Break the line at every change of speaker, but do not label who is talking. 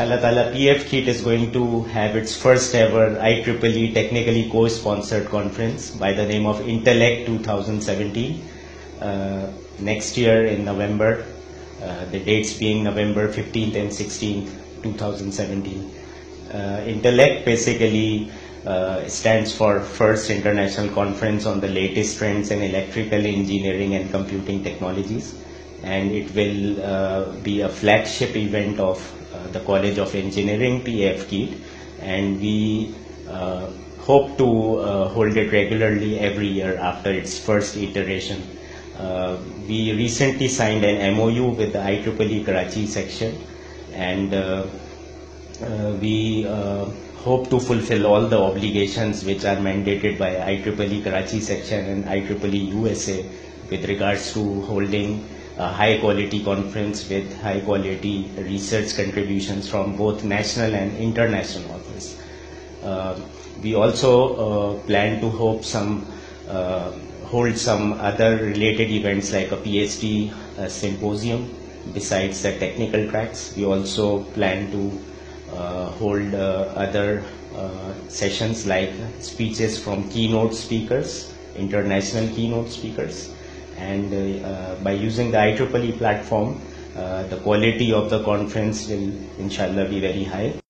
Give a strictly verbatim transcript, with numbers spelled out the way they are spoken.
inshallah ta'ala, P F KIIT is going to have its first ever I triple E technically co-sponsored conference by the name of Intellect twenty seventeen. Uh, next year in November, uh, the dates being November fifteenth and sixteenth, twenty seventeen. Uh, Intellect basically uh, stands for First International Conference on the latest trends in electrical engineering and computing technologies, and it will uh, be a flagship event of uh, the College of Engineering, P F KIIT, and we uh, hope to uh, hold it regularly every year after its first iteration. Uh, we recently signed an M O U with the I triple E Karachi section, and uh, uh, we uh, hope to fulfill all the obligations which are mandated by I triple E Karachi section and I triple E U S A with regards to holding a high quality conference with high quality research contributions from both national and international authors. Uh, we also uh, plan to hope some uh, hold some other related events like a PhD uh, symposium besides the technical tracks. We also plan to uh, hold uh, other uh, sessions like speeches from keynote speakers, international keynote speakers. And uh, uh, by using the I triple E platform, uh, the quality of the conference will inshallah be very high.